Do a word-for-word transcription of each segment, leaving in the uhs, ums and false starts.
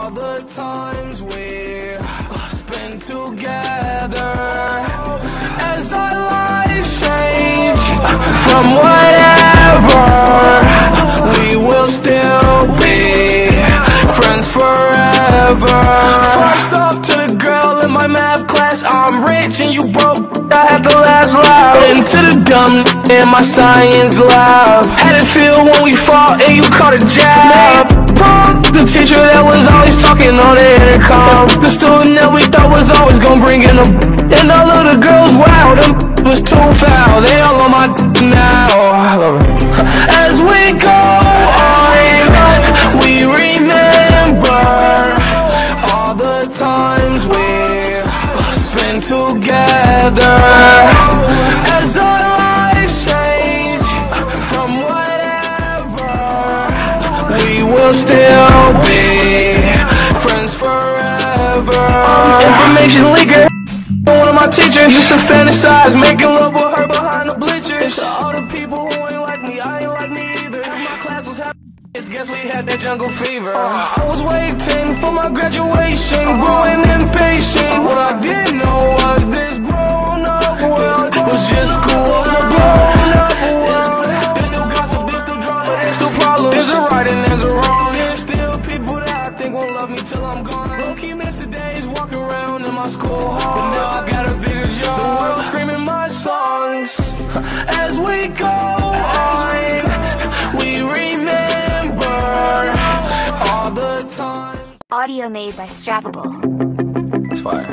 all the times we spend together. As our lives change from whatever, we will still be friends forever. First off to the girl in my math class, I'm rich and you broke, I had the last laugh. And to the dumb in my science lab, had it feel when we fought and you caught a jab. The teacher that was always talking on the intercom, the student that we thought was always gonna bring in a, and all of the girls, wow, them was too foul. They all on my now. I love it. As we go on, we remember all the times we spent together. As our lives change from whatever, we will still be friends forever. um, Information leaker, one of my teachers used to fantasize making love with her behind the bleachers. To all the people who ain't like me, I ain't like me either. My class was happy, guess we had that jungle fever. uh, I was waiting for my graduation, growing impatient. What I didn't know was this grown up world was just cool on a blown up world. There's still gossip, there's still drama, there's still problems. There's a right and there's a wrong. There's still people that I think won't love me till I'm gone. Low-key miss the days walking around in my school hall, but now I got a bigger job. The world screaming my songs. As we go on, we remember all the time. Audio made by Strappable. It's fire.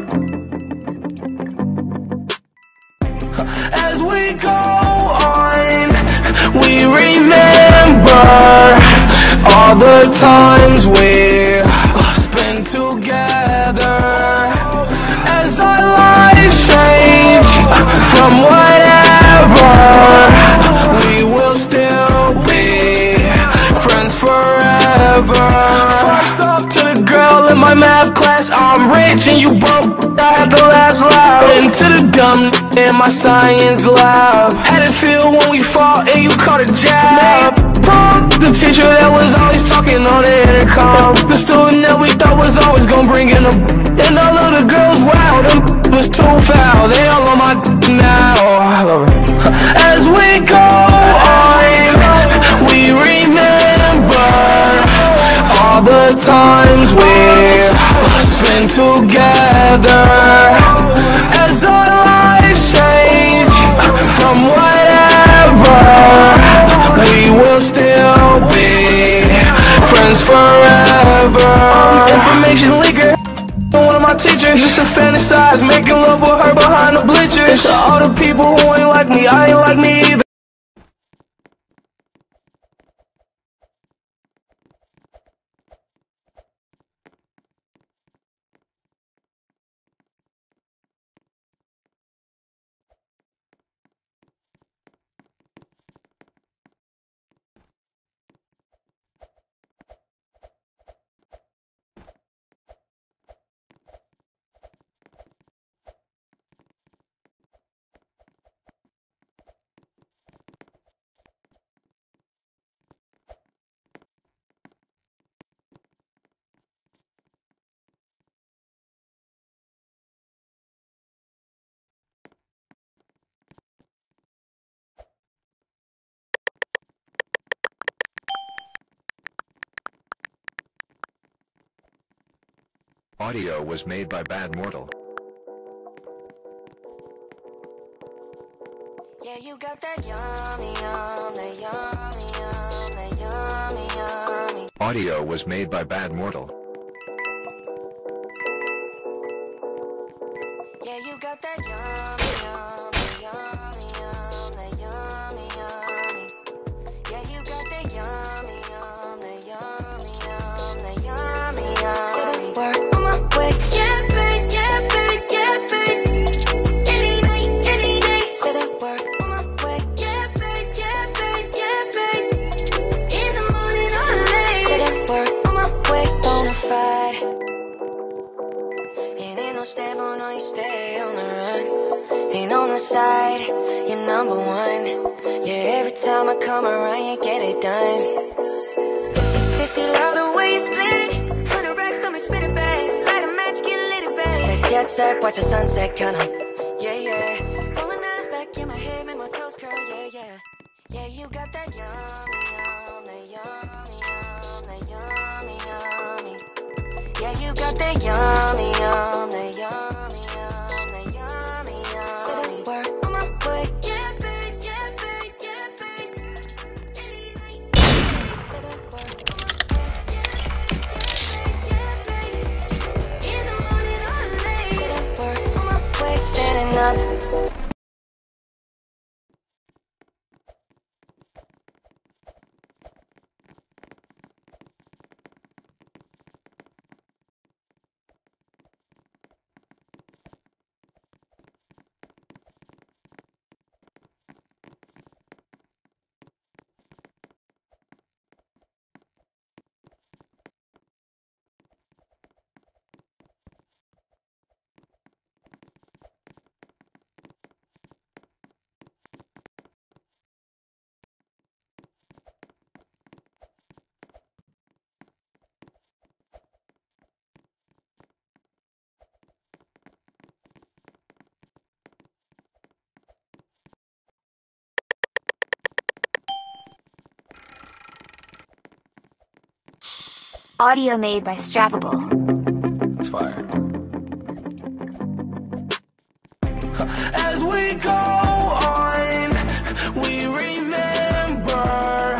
As we go on, we remember all the times we spend together. As our lives change from whatever, we will still be friends forever. First off to the girl in my math class, I'm rich and you broke, I had the last laugh. And to the dumb in my science lab, had it feel when we fought and you caught a jab. The teacher that was always talking on the intercom, the student that we thought was always gonna bring in a, and all of the girls, wow, them was too foul. They all on my now. I love it. As we go on, we remember all the times we spent together. As our lives change from whatever, we will still be friends forever. um, Information leaker, one of my teachers used to fantasize making love with her behind the bleachers. To all the people who ain't like me, I ain't like me either. Audio was made by Bad Mortal. Yeah, you got that yummy, yum, that yummy, yum, that yummy, yummy. Audio was made by Bad Mortal. Yeah, you got that yummy, yum, that yummy, yum, that yummy, yummy. Yeah, you got that yummy, yum, that yummy, yum, that yummy, yummy. Say the word on my way, yeah, babe, yeah, babe, yeah, babe. Any night, any day. Say the word on my way, yeah, babe, yeah, babe, yeah, babe. In the morning or late. Say the word on my way, bonafide. It ain't no stable, no, you stay on the run. Ain't on the side, you're number one. Yeah, every time I come around, you get it done. Fifty fifty, love the way you split it. Hundred racks on me, split jet set, watch the sunset, kinda. Yeah, yeah. Rolling eyes back in my head, make my toes curl, yeah, yeah. Yeah, you got that yummy, yum, that yummy, yum, that yummy, yummy. Yeah, you got that yummy, yum, that yummy, yum, that yummy, yummy. Say the word on my way, yeah, babe, yeah, babe, yeah, babe. Say the word on my way, yeah, yeah, babe, yeah, babe. In the morning or late. Say the word on my way, standing up. Audio made by Strappable. It's fire. As we go on, we remember.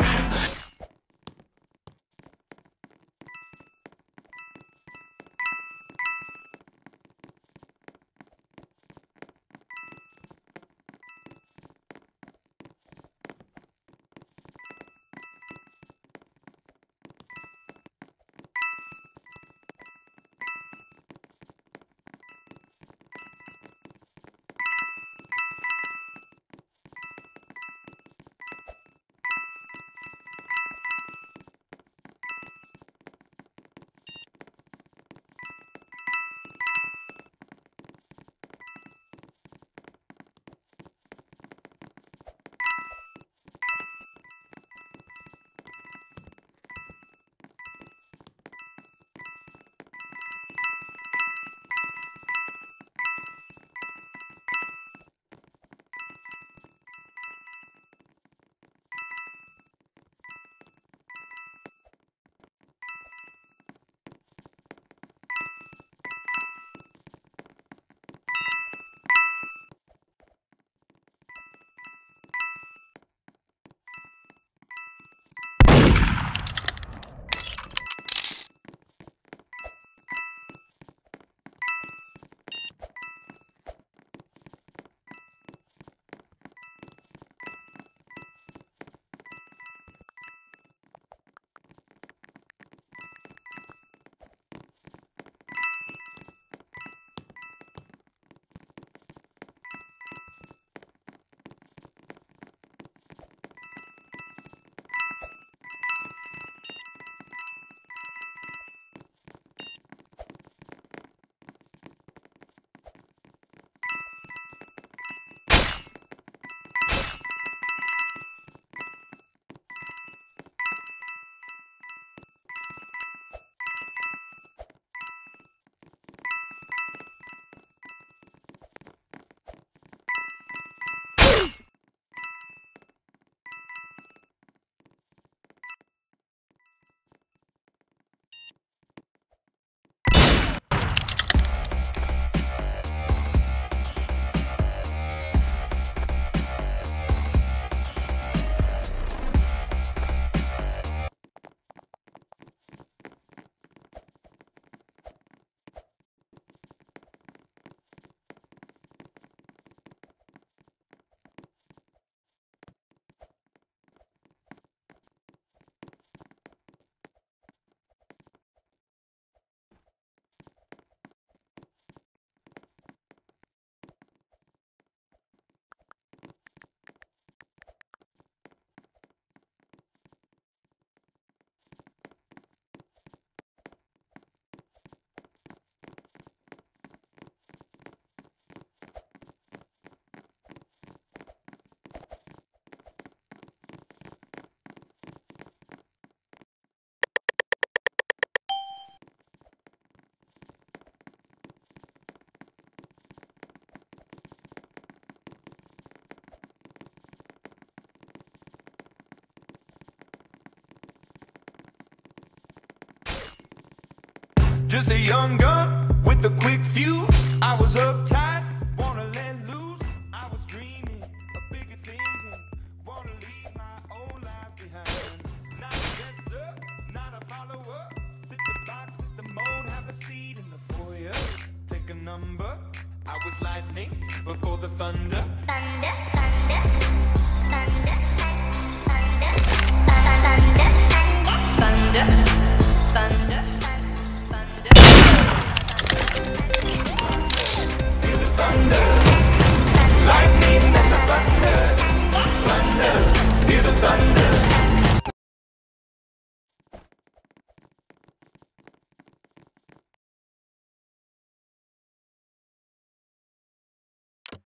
just a young gun with a quick fuse. I was uptight, wanna let loose. I was dreaming of bigger things and wanna leave my old life behind. Not a guesser, not a follower. Fit the box, fit the mold, have a seat in the foyer. Take a number. I was lightning before the thunder. Thunder, thunder.